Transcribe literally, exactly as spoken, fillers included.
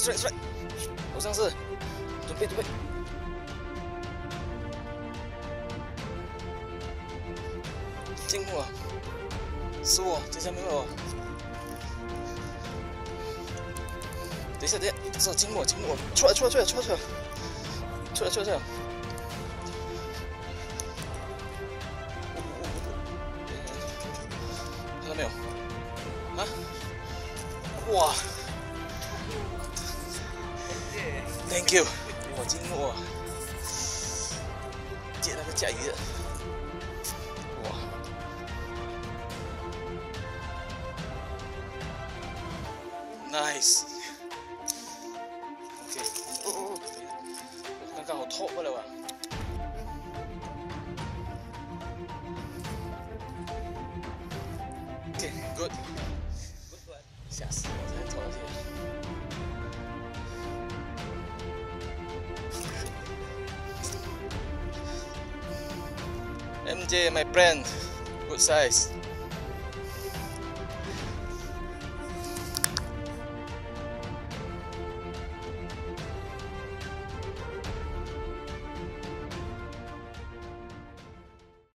出来出来！好像是，准备准备。进木啊！是我，在下面我。等一下等一下，这是金木金木，出来出来出来出来出来！出来出来出来！看到没有？啊！哇 ！Thank you， 哇，金木啊！接那个甲鱼的，哇 ！Nice。OK， 哦哦哦，刚刚好拖过来哇！ OK， good， 吓死我，真的拖到这里。M J, my friend, good size.